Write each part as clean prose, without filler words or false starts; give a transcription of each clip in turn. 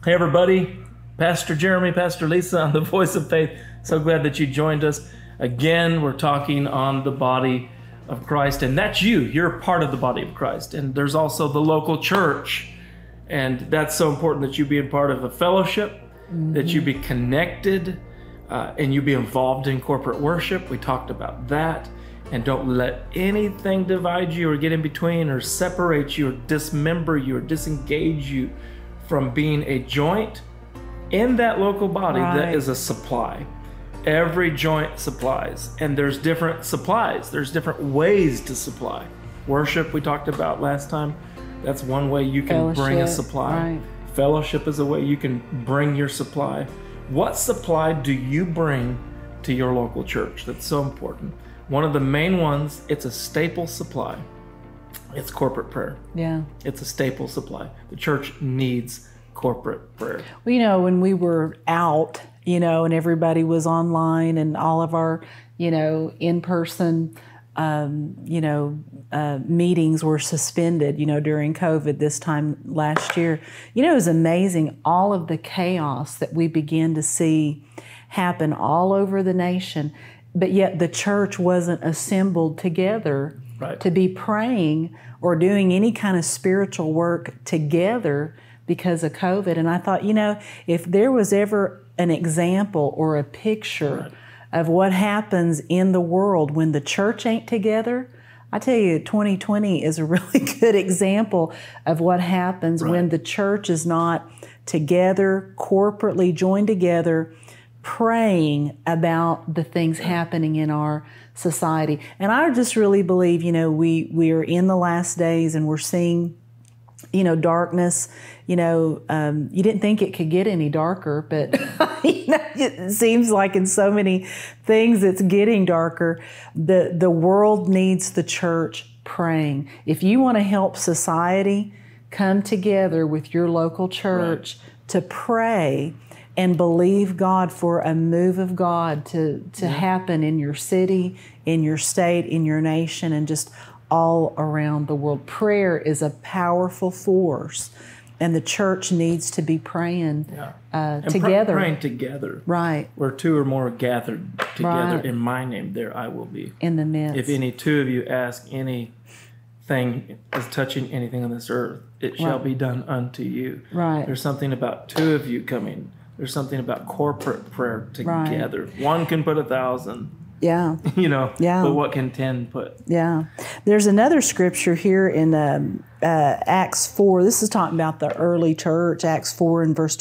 Hey everybody, Pastor Jeremy, Pastor Lisa on the Voice of Faith. So glad that you joined us. Again, we're talking on the body of Christ, and that's you. You're a part of the body of Christ. And there's also the local church. And that's so important that you be a part of a fellowship, that you be connected, and you be involved in corporate worship. We talked about that. And don't let anything divide you or get in between or separate you or dismember you or disengage you from being a joint in that local body that is a supply. Every joint supplies, and there's different supplies. There's different ways to supply. Worship, we talked about last time. That's one way you can bring a supply. Right. Fellowship is a way you can bring your supply. What supply do you bring to your local church? That's so important. One of the main ones, it's a staple supply. It's corporate prayer. Yeah. It's a staple supply. The church needs corporate prayer. Well, you know, when we were out, you know, and everybody was online and all of our, you know, in-person, meetings were suspended, you know, during COVID this time last year. You know, it was amazing, all of the chaos that we began to see happen all over the nation, but yet the church wasn't assembled together to be praying or doing any kind of spiritual work together because of COVID. And I thought, you know, if there was ever an example or a picture of what happens in the world when the church ain't together, I tell you, 2020 is a really good example of what happens when the church is not together, corporately joined together, praying about the things happening in our society. And I just really believe, you know, we are in the last days and we're seeing, you know, darkness. You know, you didn't think it could get any darker, but you know, it seems like in so many things it's getting darker. The world needs the church praying. If you want to help society, come together with your local church to pray and believe God for a move of God to happen in your city, in your state, in your nation, and just all around the world. Prayer is a powerful force, and the church needs to be praying together. Praying together. Right. Where two or more are gathered together in my name, there I will be. In the midst. If any two of you ask anything as touching anything on this earth, it shall be done unto you. Right. There's something about two of you coming. There's something about corporate prayer together. One can put 1,000. Yeah. You know, but what can 10 put? Yeah. There's another scripture here in Acts 4. This is talking about the early church, Acts 4 and verse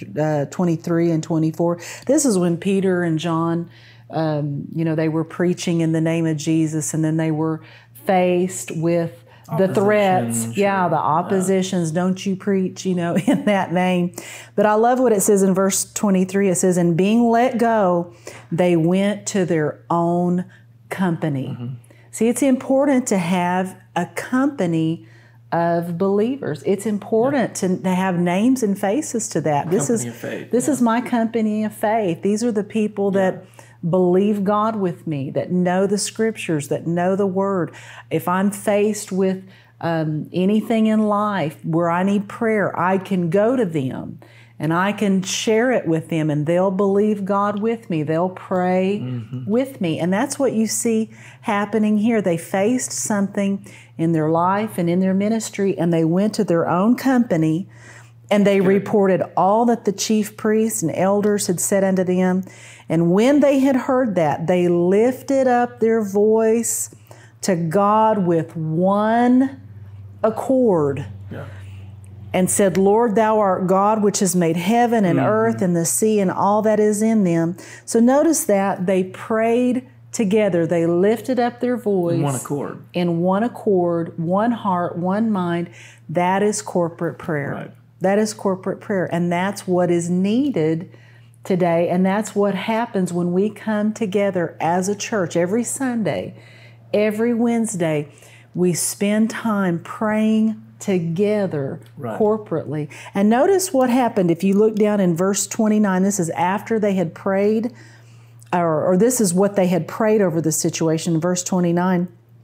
23 and 24. This is when Peter and John, you know, they were preaching in the name of Jesus, and then they were faced with the threats, the oppositions, don't you preach, you know, in that name. But I love what it says in verse 23. It says, and being let go, they went to their own company. See, it's important to have a company of believers. It's important to have names and faces to that. This is my company of faith. These are the people that believe God with me, that know the scriptures, that know the word. If I'm faced with anything in life where I need prayer, I can go to them and I can share it with them, and they'll believe God with me. They'll pray with me. And that's what you see happening here. They faced something in their life and in their ministry, and they went to their own company, and they reported all that the chief priests and elders had said unto them. And when they had heard that, they lifted up their voice to God with one accord and said, Lord, thou art God, which has made heaven and earth and the sea and all that is in them. So notice that they prayed together. They lifted up their voice. In one accord. In one accord, one heart, one mind. That is corporate prayer. Right. That is corporate prayer. And that's what is needed today. And that's what happens when we come together as a church every Sunday, every Wednesday. We spend time praying together corporately. And notice what happened. If you look down in verse 29, this is after they had prayed, or this is what they had prayed over the situation. In verse 29,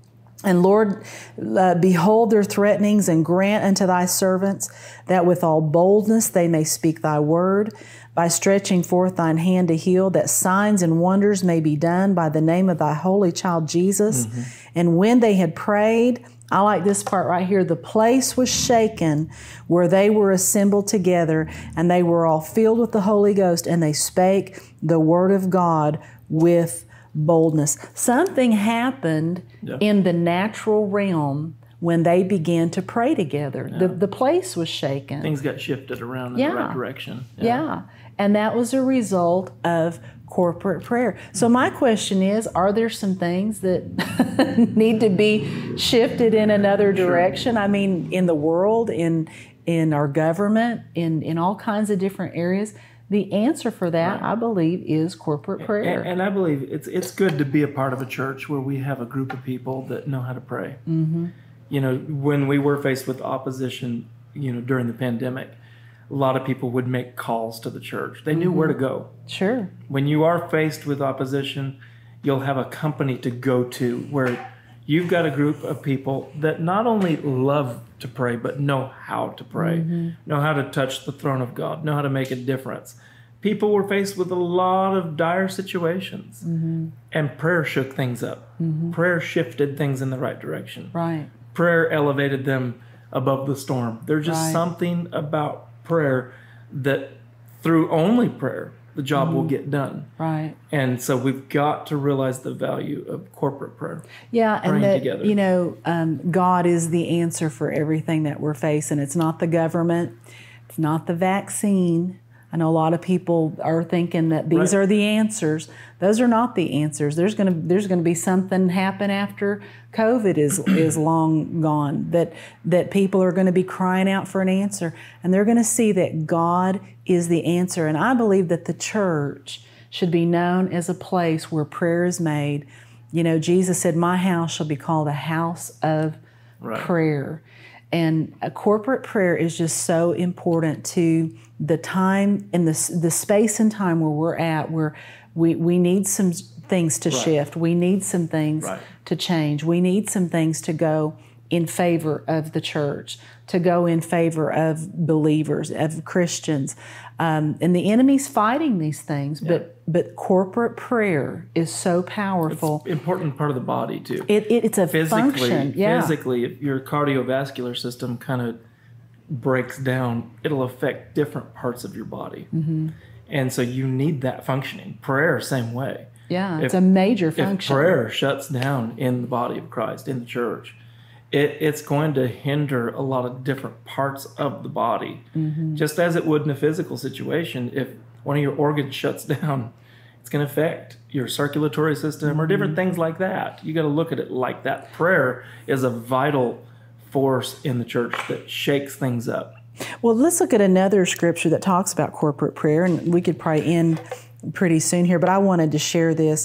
And Lord, behold their threatenings, and grant unto thy servants that with all boldness they may speak thy word, by stretching forth thine hand to heal, that signs and wonders may be done by the name of thy holy child Jesus. And when they had prayed, I like this part right here, the place was shaken where they were assembled together, and they were all filled with the Holy Ghost, and they spake the word of God with boldness. Something happened in the natural realm when they began to pray together. The place was shaken. Things got shifted around in the right direction. And that was a result of corporate prayer. So my question is, are there some things that need to be shifted in another direction? I mean, in the world, in our government, in all kinds of different areas. The answer for that, I believe, is corporate prayer. And I believe it's good to be a part of a church where we have a group of people that know how to pray. You know, when we were faced with opposition, you know, during the pandemic, a lot of people would make calls to the church. They knew where to go. Sure. When you are faced with opposition, you'll have a company to go to where you've got a group of people that not only love to pray, but know how to pray, know how to touch the throne of God, know how to make a difference. People were faced with a lot of dire situations, and prayer shook things up. Prayer shifted things in the right direction. Right. Prayer elevated them above the storm. There's just something about prayer that through only prayer, the job will get done. Right. And so we've got to realize the value of corporate prayer. Yeah, and that, together. you know, God is the answer for everything that we're facing. It's not the government. It's not the vaccine. I know a lot of people are thinking that these are the answers. Those are not the answers. There's going to be something happen after COVID is long gone, that people are going to be crying out for an answer, and they're going to see that God is the answer. And I believe that the church should be known as a place where prayer is made. You know, Jesus said, "My house shall be called a house of prayer." And a corporate prayer is just so important to the time and the space and time where we're at, where we need some things to shift. We need some things to change. We need some things to go in favor of the church, to go in favor of believers, of Christians. And the enemy's fighting these things, but corporate prayer is so powerful. It's an important part of the body, too. It's a function. Physically, if your cardiovascular system kind of breaks down, it'll affect different parts of your body. And so you need that functioning. Prayer, same way. Yeah, it's a major function. If prayer shuts down in the body of Christ, in the church, it's going to hinder a lot of different parts of the body. Just as it would in a physical situation. If one of your organs shuts down, it's going to affect your circulatory system or different things like that. You got to look at it like that. Prayer is a vital force in the church that shakes things up. Well, let's look at another scripture that talks about corporate prayer, and we could probably end pretty soon here, but I wanted to share this.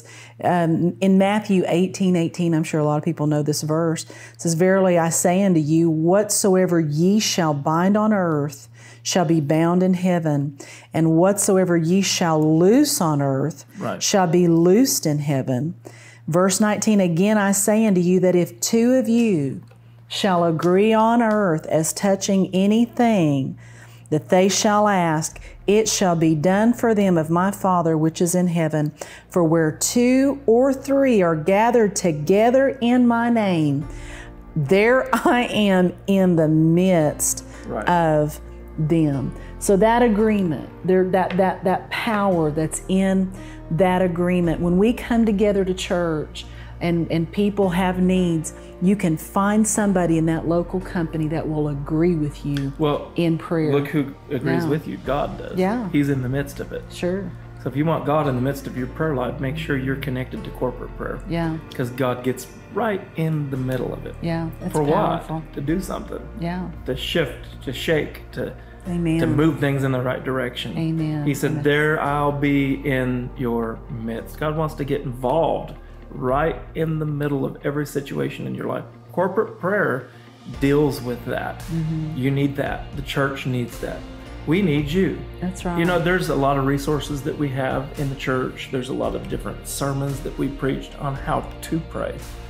In Matthew 18:18, I'm sure a lot of people know this verse. It says, "Verily I say unto you, whatsoever ye shall bind on earth shall be bound in heaven, and whatsoever ye shall loose on earth shall be loosed in heaven." Verse 19, "Again I say unto you that if two of you shall agree on earth as touching anything that they shall ask, it shall be done for them of my Father which is in heaven. For where two or three are gathered together in my name, there I am in the midst of them." So that agreement, that power that's in that agreement, when we come together to church and people have needs, you can find somebody in that local company that will agree with you in prayer. Look who agrees with you. God does. Yeah. He's in the midst of it. Sure. So if you want God in the midst of your prayer life, make sure you're connected to corporate prayer. Yeah. Because God gets right in the middle of it. Yeah. That's For powerful. what? To do something. Yeah. To shift, to shake, to Amen. move things in the right direction. Amen. He said, "There I'll be in your midst." God wants to get involved right in the middle of every situation in your life. Corporate prayer deals with that. You need that. The church needs that. We need you. That's right. You know, there's a lot of resources that we have in the church. There's a lot of different sermons that we preached on how to pray.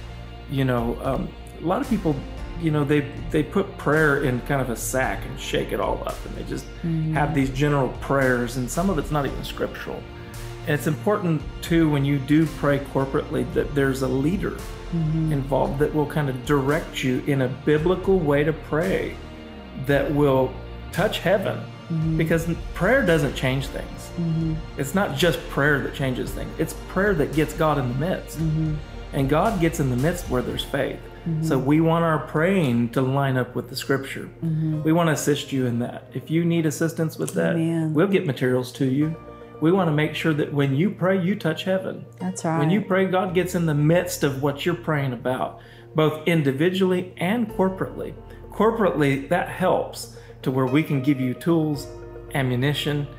A lot of people, they put prayer in kind of a sack and shake it all up, and they just have these general prayers, and some of it's not even scriptural. And it's important too, when you do pray corporately, that there's a leader involved that will kind of direct you in a biblical way to pray that will touch heaven. Because prayer doesn't change things. It's not just prayer that changes things. It's prayer that gets God in the midst. And God gets in the midst where there's faith. So we want our praying to line up with the scripture. We want to assist you in that. If you need assistance with that, we'll get materials to you. We want to make sure that when you pray, you touch heaven. That's right. When you pray, God gets in the midst of what you're praying about, both individually and corporately. Corporately, that helps to where we can give you tools, ammunition,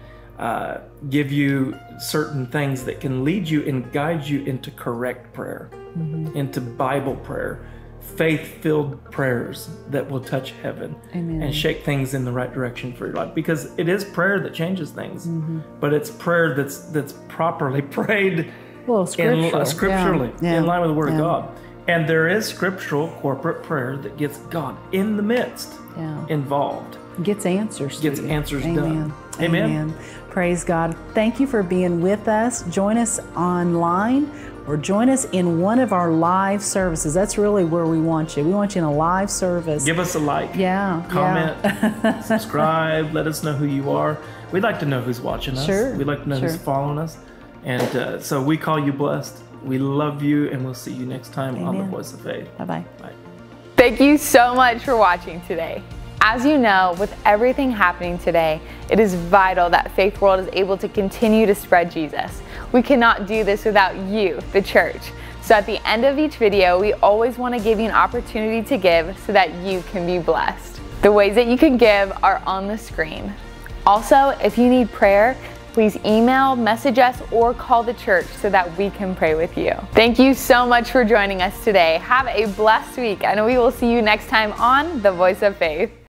give you certain things that can lead you and guide you into correct prayer, into Bible prayer, faith-filled prayers that will touch heaven and shake things in the right direction for your life. Because it is prayer that changes things, but it's prayer that's properly prayed, scripturally, in line with the Word of God. And there is scriptural corporate prayer that gets God in the midst, involved. Gets answers. Gets answers done. Amen. Praise God. Thank you for being with us. Join us online or join us in one of our live services. That's really where we want you. We want you in a live service. Give us a like. Yeah. Comment. Subscribe. Let us know who you are. We'd like to know who's watching us. Sure. We'd like to know who's following us. And so we call you blessed. We love you, and we'll see you next time on The Voice of Faith. Bye-bye. Bye. Thank you so much for watching today. As you know, with everything happening today, it is vital that Faith World is able to continue to spread Jesus. We cannot do this without you, the church. So at the end of each video, we always want to give you an opportunity to give so that you can be blessed. The ways that you can give are on the screen. Also, if you need prayer, please email, message us, or call the church so that we can pray with you. Thank you so much for joining us today. Have a blessed week, and we will see you next time on The Voice of Faith.